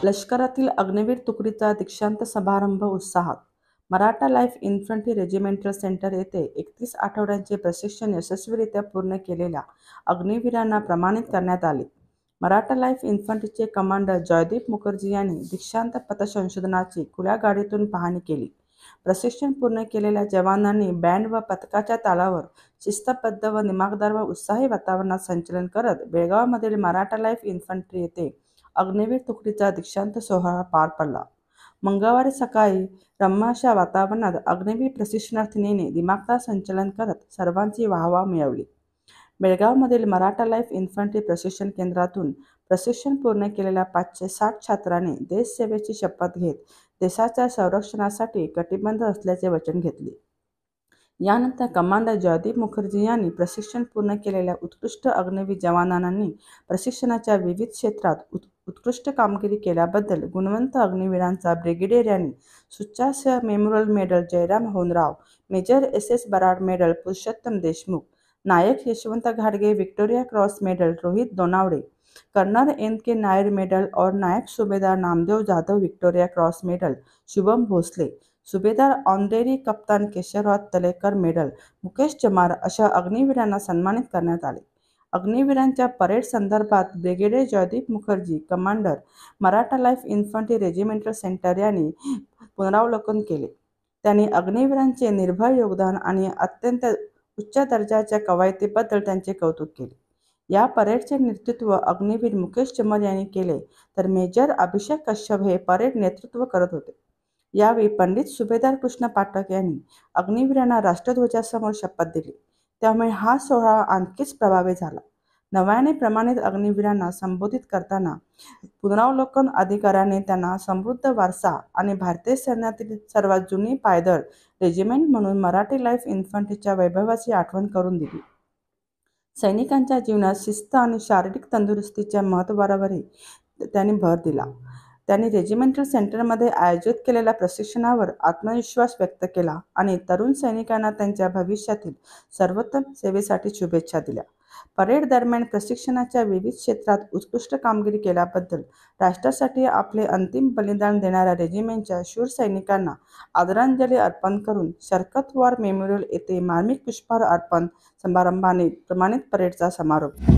लष्करातील अग्निवीर तुकडीचा दीक्षांत समारंभ उत्साहात. Maratha light infantry regimental centre येथे 31 आठवड्यांचे प्रशिक्षण यशस्वीरित्या पूर्ण केलेल्या अग्निवीरांना प्रमाणित करण्यात आले. मराठा लाईफ इन्फंट्रीचे कमांडर जयदीप मुखर्जी यांनी दीक्षांत पथसंशोधनाची खुल्या गाडीतून पाहणी केली. प्रशिक्षण पूर्ण केलेल्या जवानांनी बँड व पथकाच्या तालावर शिस्तबद्ध व दिमागदार व उत्साही वातावरणात संचलन करत बेळगावमधील मराठा लाईफ इन्फंट्री येथे अग्निवीर तुकडीचा दीक्षांत सोहळा पार पडला. मंगळवारी सकाळी रम्य अशा वातावरणात अग्निवीर प्रशिक्षणार्थींनी दिमागदार संचलन करत सर्वांची वाहवा मिळवली. बेळगावमधील मराठा लाईफ इन्फंट्री प्रशिक्षण केंद्रातून प्रशिक्षण पूर्ण केलेल्या 560 छात्रांनी देशसेवेची शपथ घेत देशाच्या संरक्षणासाठी कटिबद्ध असल्याचे वचन घेतले. यानंतर कमांडर जयदीप मुखर्जी यांनी प्रशिक्षण पूर्ण केलेल्या उत्कृष्ट अग्निवीर जवानांनी प्रशिक्षणाच्या विविध क्षेत्रात उत्कृष्ट कामगिरी केल्याबद्दल गुणवंत अग्निवीरांचा ब्रिगेडियर यांनी सुच्चासह memorial medal Jairam Honrao, major S Brar medal Purushottam Deshmukh, Naik Yashwant घाटगे Victoria Cross medal Rohit Donawade, colonel NK Nair medal और Naik Subedar Namdev Jadhav Victoria Cross medal Shubham Bhosale, Subedar honorary कप्तान केशवराव तलेकर मेडल मुकेश चमार अशा अग्निवीरांना सन्मानित करण्यात आले. अग्निवीरांच्या परेड संदर्भात brigadier Jaideep Mukherjee, commander, Maratha light infantry regimental centre यांनी पुनरावलोकन केले. त्यांनी अग्निवीरांचे निर्भय योगदान आणि अत्यंत उच्च दर्जाच्या कवायतीबद्दल त्यांचे कौतुक केले. या परेडचे नेतृत्व अग्निवीर मुकेश चमर यांनी केले, तर मेजर अभिषेक कश्यप हे परेड नेतृत्व करत होते. यावेळी पंडित सुभेदार कृष्ण पाठक यांनी अग्निवीरांना राष्ट्रध्वजासमोर शपथ दिली. त्यामुळे हा सोहळा आणखीच प्रभावी झाला. नव्याने प्रमाणित अग्निवीरांना संबोधित करताना पुनरावलोकन अधिकाऱ्याने त्यांना समृद्ध वारसा आणि भारतीय सैन्यातील सर्वात जुनी पायदळ रेजिमेंट म्हणून मराठी लाईफ इन्फंट्रीच्या वैभवाची आठवण करून दिली. सैनिकांच्या जीवनात शिस्त आणि शारीरिक तंदुरुस्तीच्या महत्त्वावरही त्यांनी भर दिला. त्यांनी रेजिमेंटल सेंटरमध्ये आयोजित केलेल्या प्रशिक्षणावर आत्मविश्वास व्यक्त केला आणि तरुण सैनिकांना त्यांच्या भविष्यातील सर्वोत्तम सेवेसाठी शुभेच्छा दिल्या. परेड दरम्यान प्रशिक्षणाच्या विविध क्षेत्रात उत्कृष्ट कामगिरी केल्याबद्दल राष्ट्रासाठी आपले अंतिम बलिदान देणाऱ्या रेजिमेंटच्या शूर सैनिकांना आदरांजली अर्पण करून शरकत वॉर मेमोरियल येथे मार्मिक पुष्पहार अर्पण समारंभाने प्रमाणित परेडचा समारोप.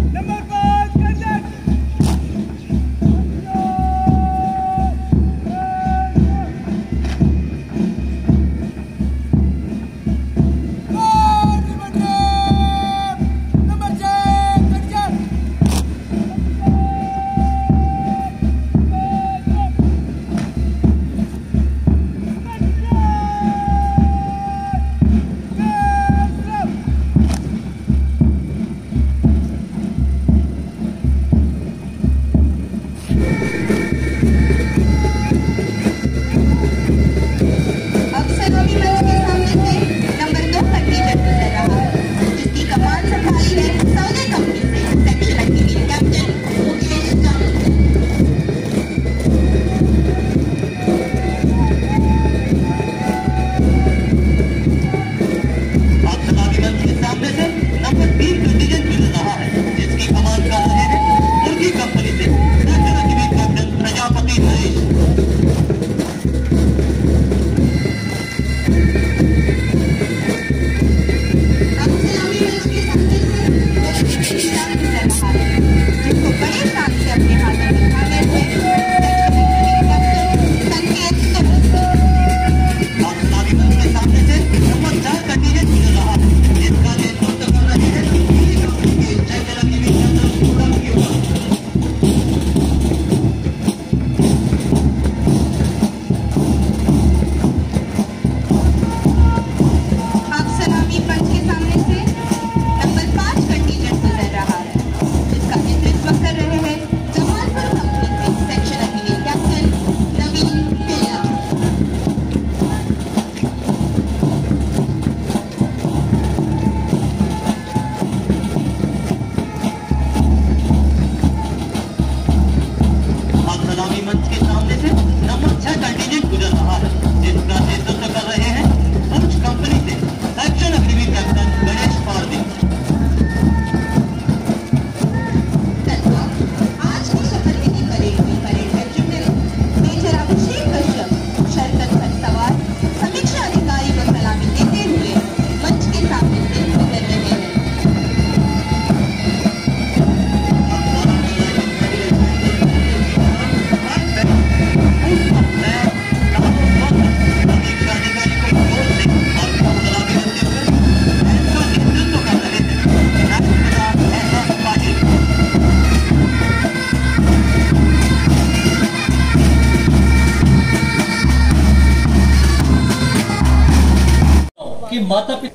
माता पिता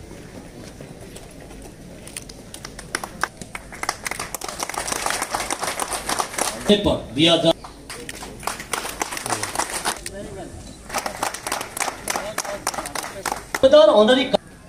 पर दिया जा ऑनरी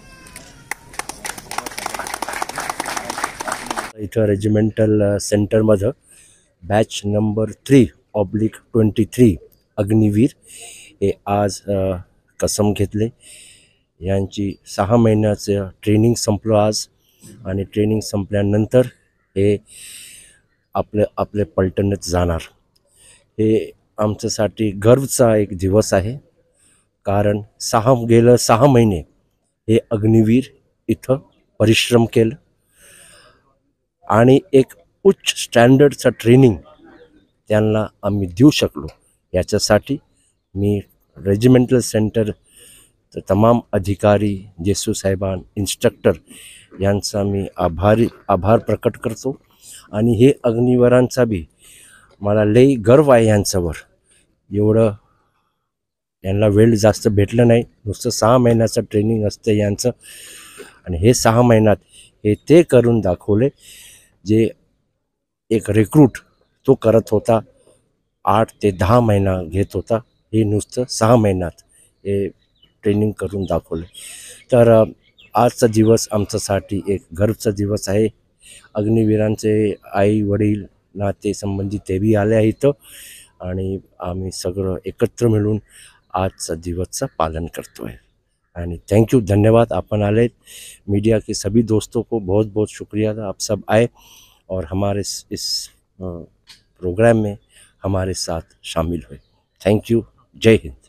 इथं रेजिमेंटल सेंटरमध्ये बॅच नंबर 3/23 अग्निवीर हे आज कसम घेतले. यांची 6 महिन्याचं ट्रेनिंग संपलं आज आणि ट्रेनिंग संपल्यानंतर हे आपले पलटणीत जाणार. हे आमच्यासाठी गर्वचा एक दिवस आहे, कारण गेलं 6 महिने हे अग्निवीर इथं परिश्रम केलं आणि एक उच्च स्टँडर्डचं ट्रेनिंग त्यांना आम्ही देऊ शकलो. याच्यासाठी मी रेजिमेंटल सेंटर तमाम अधिकारी, जेसू साहेबान, इन्स्ट्रक्टर यांचा मी आभार प्रकट करतो. आणि हे अग्निवीरांचा बी मला लई गर्व आहे यांच्यावर. एवढं यांना वेळ जास्त भेटलं नाही, नुसतं 6 महिन्याचं ट्रेनिंग असतं यांचं आणि हे 6 महिन्यात हे ते करून दाखवले जे एक रिक्रूट तो करत होता 8 ते 10 महिना घेत होता. हे नुसतं 6 महिन्यात हे ट्रेनिंग करून दाखवले. तर आजचा दिवस आमच्यासाठी एक गर्वचा दिवस आहे. अग्निवीरांचे आई वडील नाते संबंधी तेही आले आहेत आणि आम्ही सगळं एकत्र मिळून आजचा दिवसचं पालन करतो है. आणि थैंक यू, धन्यवाद अपन आले. मीडिया के सभी दोस्तों को बहुत बहुत शुक्रिया था, आप सब आए और हमारे इस प्रोग्राम में हमारे साथ शामिल हुए. Thank you. जय हिंद.